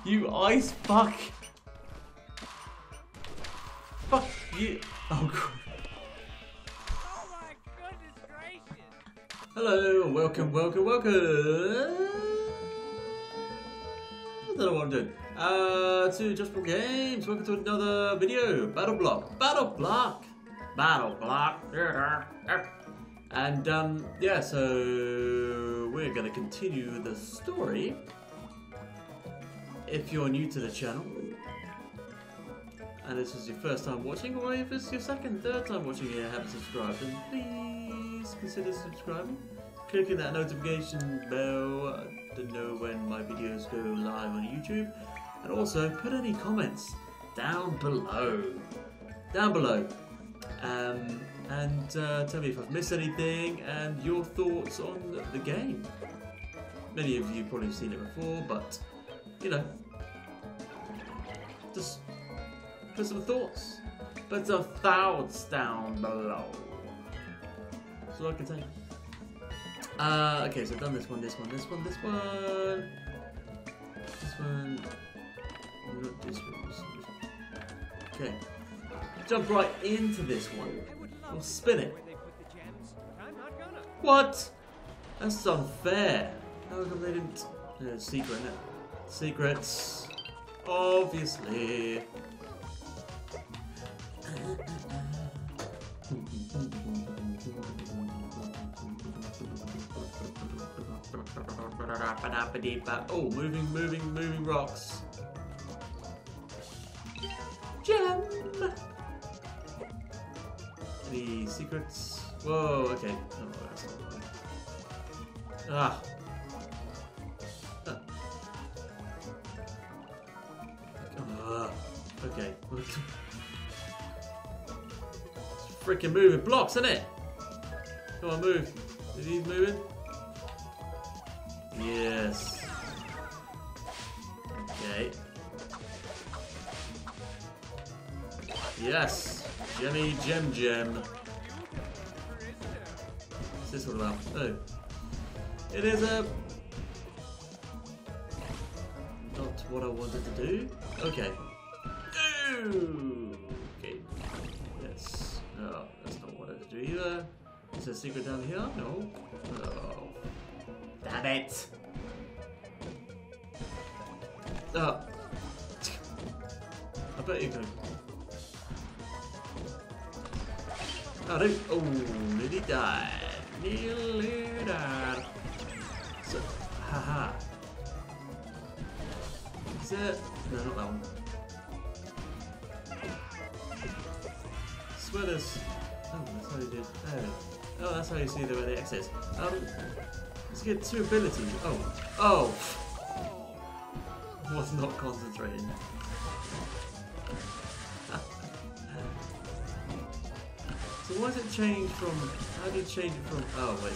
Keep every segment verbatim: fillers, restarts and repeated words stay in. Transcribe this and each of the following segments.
You ice fuck. Fuck you. Oh god. Oh my goodness gracious! Hello, welcome, welcome, welcome. I don't know what I'm doing. Uh, to Just For Games. Welcome to another video. Battle Block. Battle Block. Battle Block. And um, yeah, so we're gonna continue the story. If you're new to the channel, and this is your first time watching, or if it's your second, third time watching and you haven't subscribed, then please consider subscribing. Clicking that notification bell to know when my videos go live on YouTube. And also put any comments down below. Down below. Um, and uh, tell me if I've missed anything and your thoughts on the game. Many of you probably have seen it before, but you know, just put some thoughts. Put some thoughts down below. That's all I can say. Uh, okay, so I've done this one, this one, this one, this one. This one. Not this one, this one, this one. Okay. Jump right into this one. We'll spin it. What? That's unfair. How come they didn't... Uh, secret, innit? Secrets. Obviously. Oh, moving, moving, moving rocks. Gem! Any secrets? Whoa, okay. Oh, that's not right. Ah. Ah. Okay. Freaking moving blocks, isn't it? Come on, move. Is he moving? Yes. Okay. Yes. Gemmy Gem Gem. What's this all about? Oh. It is a... Not what I wanted to do. Okay. Ooh. Okay. Yes. No, that's not what I wanted to do either. Is there a secret down here? No. Oh. Damn it. Oh. I bet you can. Oh, no. Oh, nearly died. Nearly died. So, haha. Is it? No, not that one. Swear this. Oh, that's how you did. Oh. Oh, that's how you see the where the X is. Um, let's get two abilities. Oh. Oh. Was not concentrating. So why does it change from... How do you change it from... Oh, wait a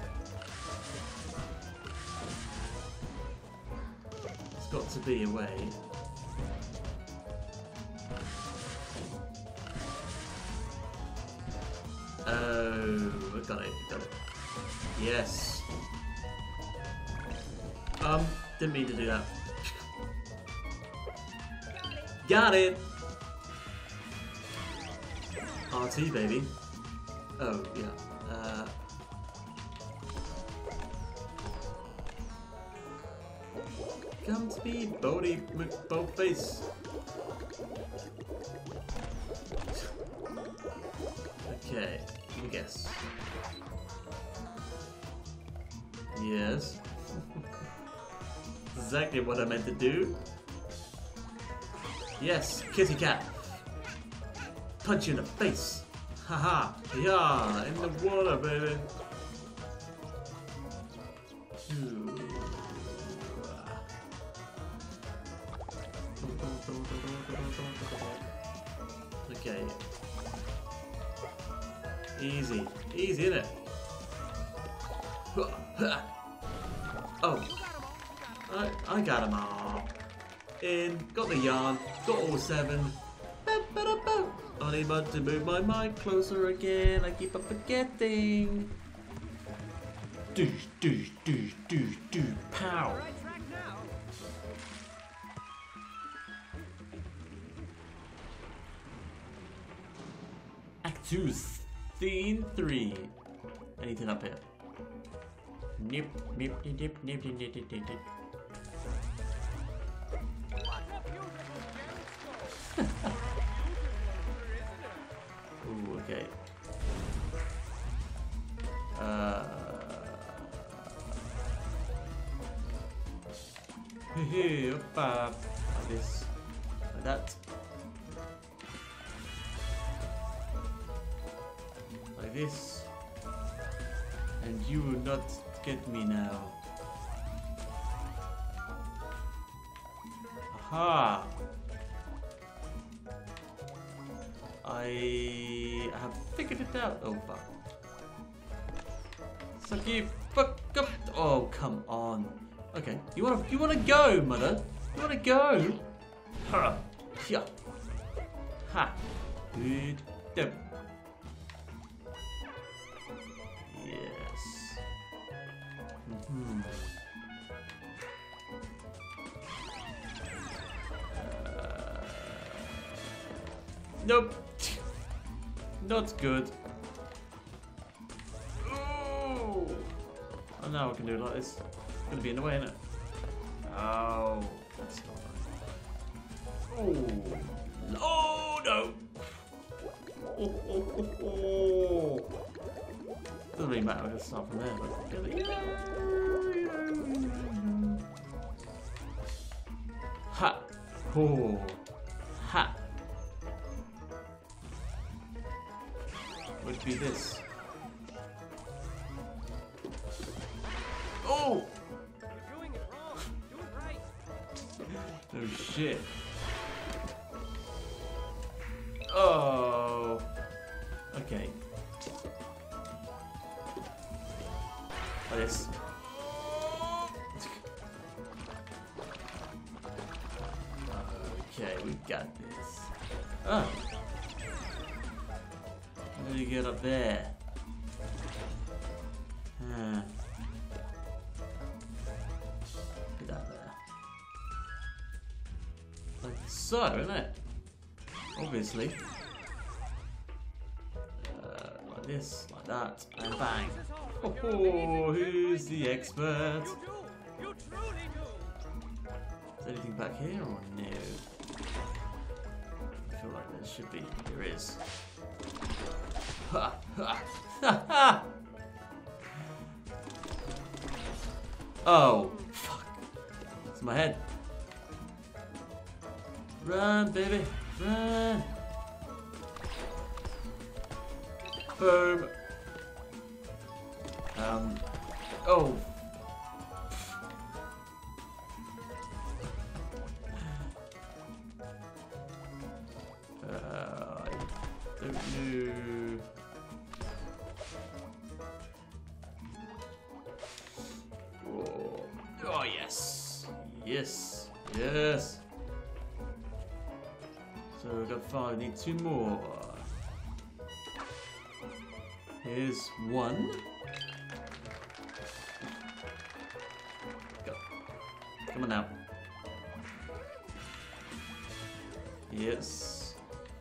second. It's got to be a way. Oh, I got it, got it. Yes. Um, didn't mean to do that. Got it! R T, baby. Oh, yeah. Uh, come to me, Bodie McBoatface. Okay, let me guess. Yes. Exactly what I meant to do. Yes, kitty cat. Punch you in the face. Haha. Yeah, in the water, baby. Ooh. Okay. Easy. Easy, innit? Oh. I, I got him all. In. Got the yarn. Got all seven. Unable to move my mic closer again. I keep on forgetting. Do, do, do, do, do. Pow. to scene three. Anything up here? Nip, nip, nip, nip, nip, nip, nip, nip, nip. Ooh, okay. Uh. Hey, up, uh, like this, like that, like this, and you will not get me now. Aha! I have figured it out. Oh fuck! Sucky, fuck up! Oh come on! Okay, you wanna you wanna go, mother? You wanna go? Ha! Yeah. Ha! Good. Dope. Yes. Mm-hmm. Uh, nope. Not good. Oh! Oh, now I can do it like this. It's gonna be in the way, isn't it? Oh, that's not nice. Oh, oh no! Oh, oh, oh, oh. Doesn't really matter. I can start from there. But yeah. Ha! Oh, ha! Would be this. Oh! Oh shit. Oh. Okay. Like this. Okay, we got this. Ah. How do you get up there? Huh. Get that there. Like so, isn't it? Obviously. Uh, like this, like that, and bang. Oh, oh, who's the expert? Is there anything back here or no? I feel like there should be. There is. Ha ha ha ha! Oh, fuck. It's my head. Run, baby, run. Boom. Um, oh. Uh, I don't know. Oh, oh yes. Yes. Yes. So we've got five, need two more. Here's one. Go. Come on now. Yes.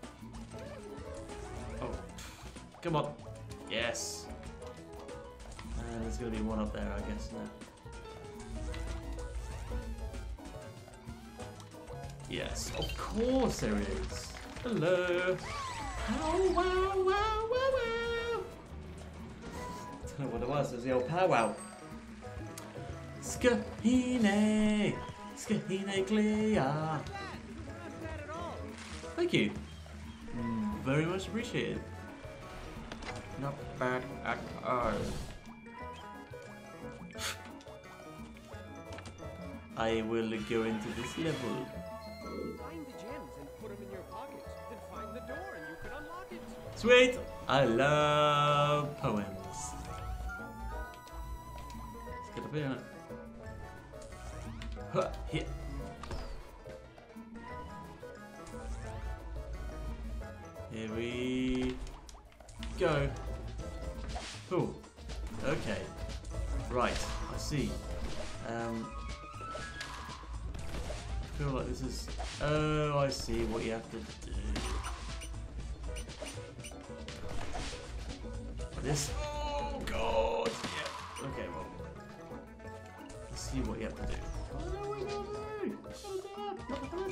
Oh. Come on. Yes. And there's gonna be one up there, I guess, now. Yes, of course there is. Hello. Oh, wow, wow, wow, wow. I don't know what it was. It was the old powwow. Skahine. Skahine clear. Thank you. Mm, very much appreciated. Not bad at all. I will go into this level. Find the gems and put them in your pockets. Then find the door and you can unlock it. Sweet! I love poems. Let's get up here. Huh, here. Here we go. Cool. Okay. Right, I see. Um, I feel like this is... Oh, I see what you have to do. this. Oh god. Yeah. Okay, well. Let's see what you have to do. Oh no, we gotta do. Gotta do that. Not bad.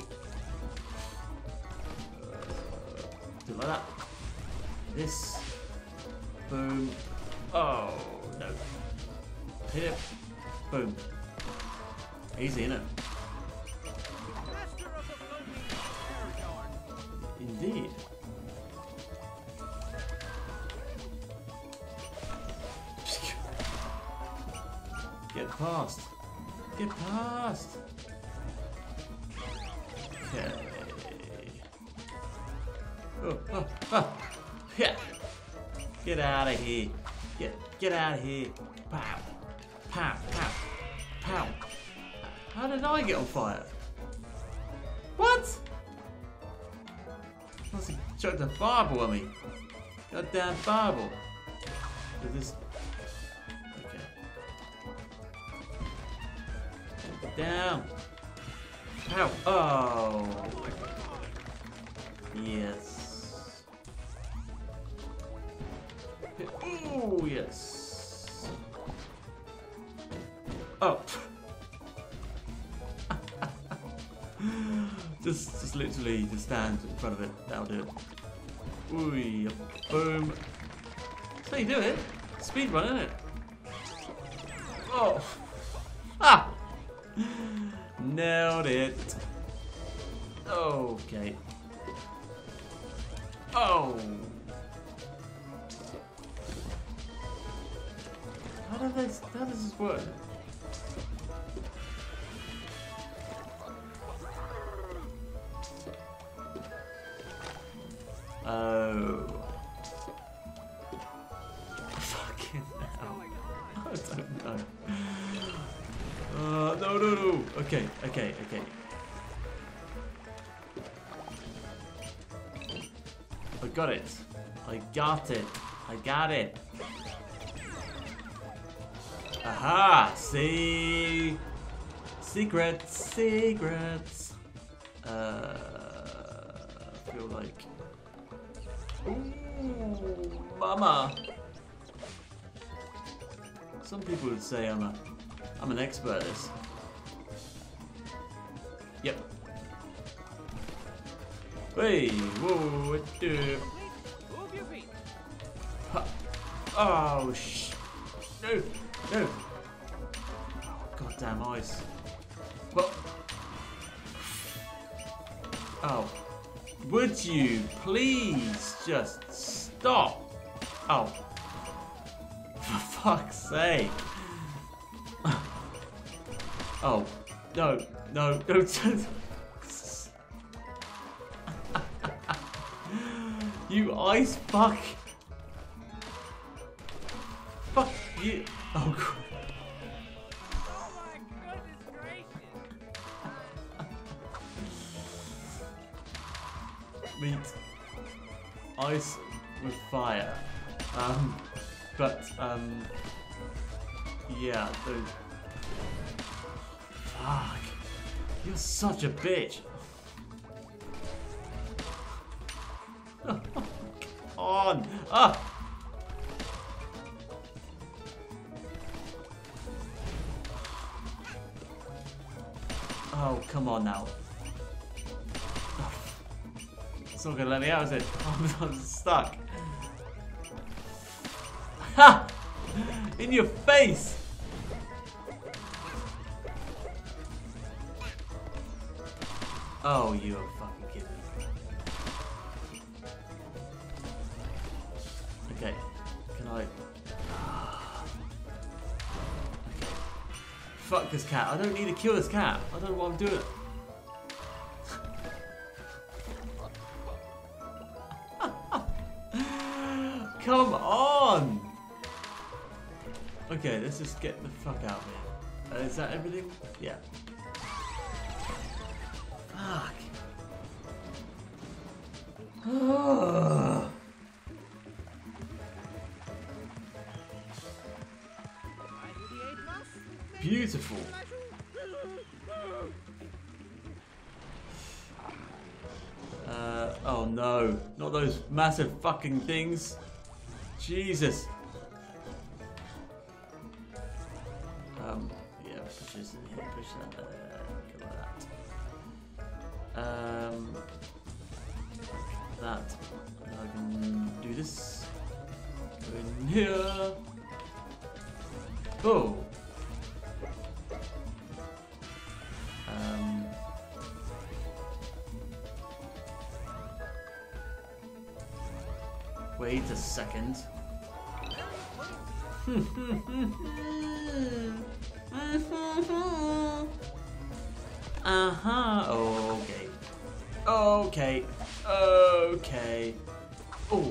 Uh, do it like that. This. Boom. Oh no. Hit it. Boom. Easy, innit? Master of the floating Paragon. Indeed. Get past. Get past. Okay. Oh, oh, oh. Yeah. Get out of here. Get get out of here. Pow. Pow. Pow. Pow. How did I get on fire? What? Must have chucked a fireball at me. Goddamn fireball. Is this? Okay. Get down. Pow. Oh. Yes. Oh yes. Oh. just, just literally just stand in front of it. That'll do it. Ooh, boom. That's how you do it. Speed run, isn't it? Oh. Ah. Nailed it. Okay. Oh. How does this, how does this work? Oh. Fucking hell. I don't know. Uh, no, no, no. Okay, okay, okay. I got it. I got it. I got it. Aha! See? Secrets, secrets. Uh, I feel like. Ooh, mama. Some people would say I'm a, I'm an expert at this. Yep. Hey, whoa, what do? Move your feet. Ha. Oh, sh. No, no. Goddamn ice. Well. Oh. Would you please just stop? Oh. For fuck's sake. Oh. No, no, don't. You ice fuck. Fuck you. Oh, God. Oh my goodness gracious. Meet ice with fire. Um, but, um, yeah, those. Fuck. You're such a bitch. Oh, come on. Ah. Oh, come on now. It's not gonna let me out, is it? I'm, I'm stuck. Ha! In your face! Oh, you are fucking kidding me. Okay, can I... Okay. Fuck this cat. I don't need to kill this cat. I don't know what I'm doing. Come on! Okay, let's just get the fuck out of here. Uh, is that everything? Yeah. Fuck. Beautiful. Uh, oh no, not those massive fucking things. Jesus. Uh, go like that. Um, that. I can do this. Go in here. Oh. Um. Wait a second. Uh-huh. Okay. Okay. Okay. Oh.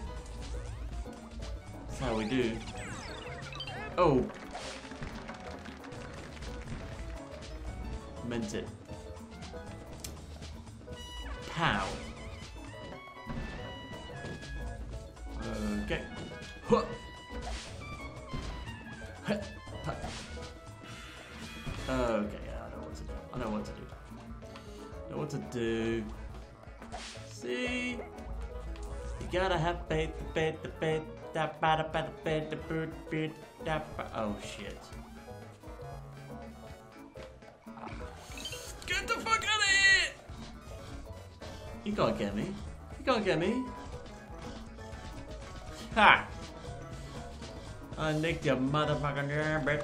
That's how we do. Oh. Meant it. Pow. Okay. Huh. Huh. Huh. Okay, yeah, I know what to do. I know what to do. I know what to do. See? You gotta have faith, faith, faith, that bada bada faith, the bird, bird, that. Oh shit. Get the fuck out of here! You can't get me. You can't get me. Ha! I nicked your motherfucking rabbit.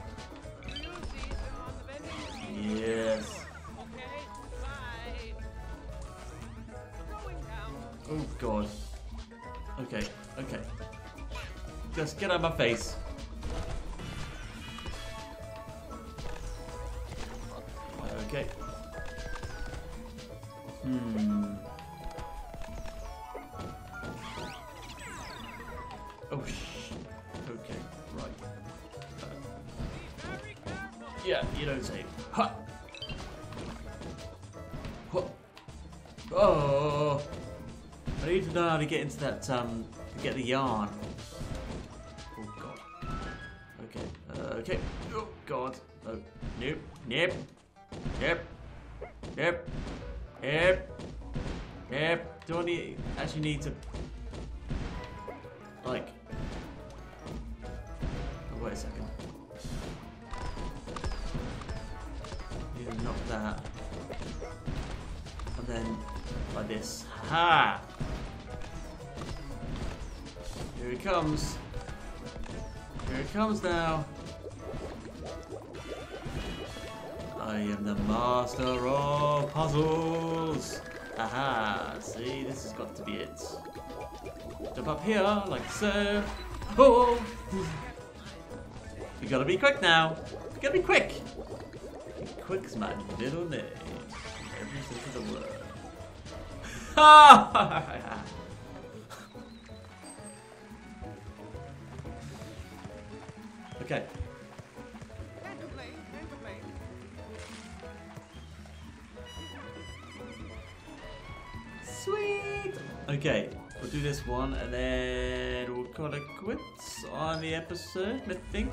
Yes. Okay, bye. Going down. Oh god. Okay, okay. Just get out of my face. Okay. Hmm. Oh shit. Okay, right. Uh, yeah, you don't say. Ha! Ha! Oh! I need to know how to get into that, um, to get the yarn. Oh god. Okay, uh, okay. Oh god. Oh, nope, nope, nope, nope, nope, nope. Do I need, actually need to, like, oh, wait a second. Need to knock that. And then, like this. Ha! Here he comes. Here he comes now. I am the master of puzzles. Aha! See, this has got to be it. Jump up here, like so. Oh! You gotta be quick now. You gotta be quick. Be quick's my little name. Every sense of the word. Ha! Okay. Can't complain, can't complain. Sweet! Okay, we'll do this one and then we'll call it quits on the episode, I think.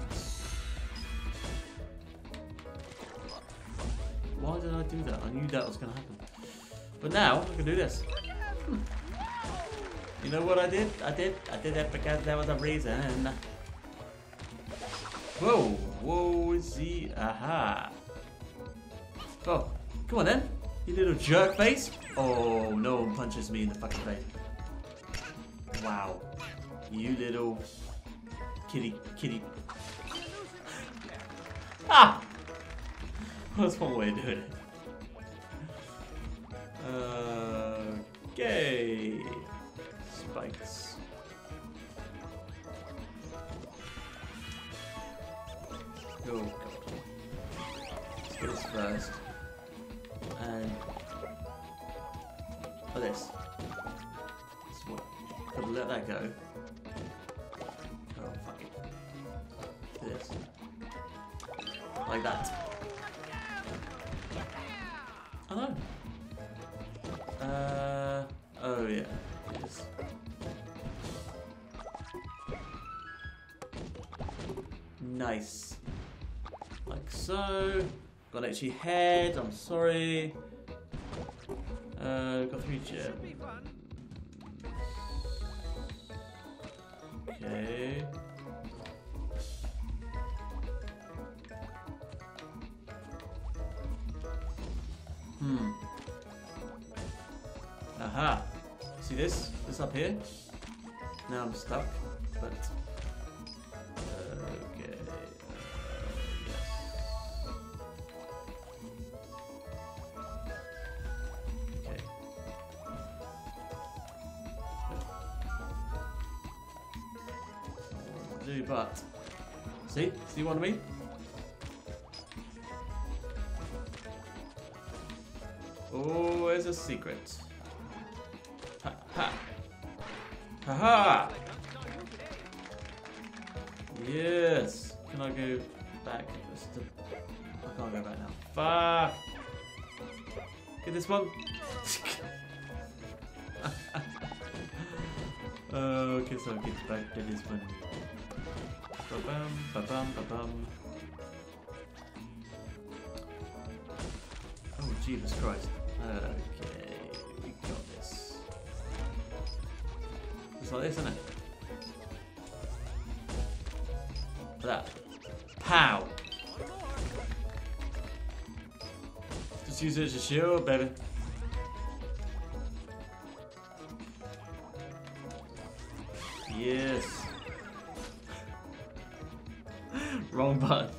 Why did I do that? I knew that was going to happen. But now, I can do this. Hmm. You know what I did? I did. I did it because there was a reason. Whoa! Whoa, is he? Aha! Oh, come on then! You little jerk face! Oh, no one punches me in the fucking face. Wow. You little kitty, kitty. Ah! That's one way of doing it. Okay. Spikes. Oh god. Let's get this first. And for this. This one. Gotta let that go. Oh fuck it. This. Like that. Oh no. Uh oh yeah. Yes. Nice. Like so. Got an itchy head, I'm sorry. Uh, got three gems. Okay. Hmm. Aha. See this? This up here? Now I'm stuck, but... Okay. Uh, yes. Okay. Do but... See? See what I mean? Oh, there's a secret. Ha ha. Ha ha! Yes! Can I go back? To... I can't go back now. Fuck! Get this one! Okay, so I'll get back to this one. Ba-bum, ba-bum, ba-bum. Oh, Jesus Christ. Okay, we got this. Just like this, isn't it? That. Pow! Just use it as a shield, baby. Yes. Wrong button.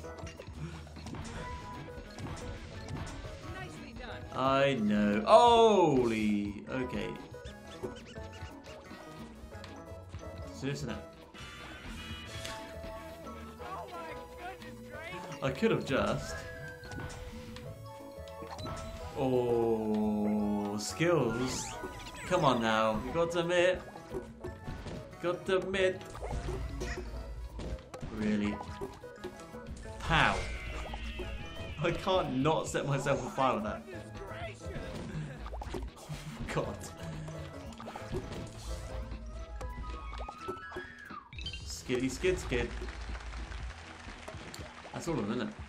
Nicely done. I know. Holy. Okay. So listen up. Oh my goodness gracious. I could have just. Oh, skills. Come on now. You got to admit. Got to admit. Really. Pow. I can't not set myself on fire with that. Oh, God. Skiddy skid skid. That's all of them, isn't it?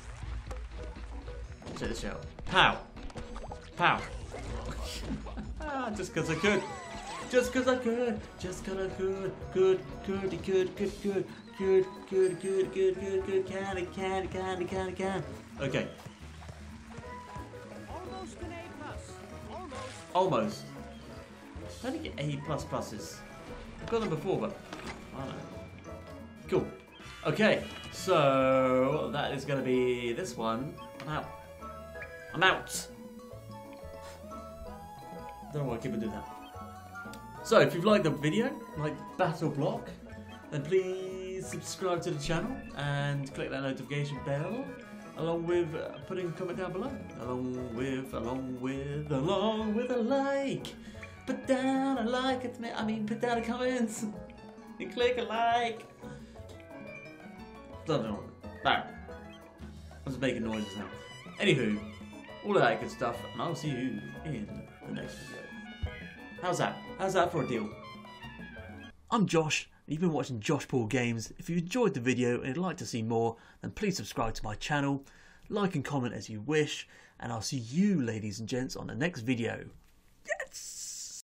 Check this out. Pow! Pow! Ah, just because I could. Just because I could. Just because I could. Good, good, good, good, good. Good, good, good, good, good, good. Can it, can it, can it, can it, can. Okay. Almost an A plus. Almost. Almost. How do you get A plus pluses? I've got them before, but I don't know. Cool. Okay, so that is going to be this one. I'm out. I'm out. Don't know why I keep on doing that. So, if you've liked the video, like Battle Block, then please subscribe to the channel and click that notification bell, along with uh, putting a comment down below, along with, along with, along with a like. Put down a like, it's me, I mean, put down a comment and click a like. Don't know. No. I'm just making noises now. Anywho, all of that good stuff, and I'll see you in the next video. How's that? How's that for a deal? I'm Josh, and you've been watching Josh Paul Games. If you enjoyed the video and you'd like to see more, then please subscribe to my channel, like and comment as you wish, and I'll see you, ladies and gents, on the next video.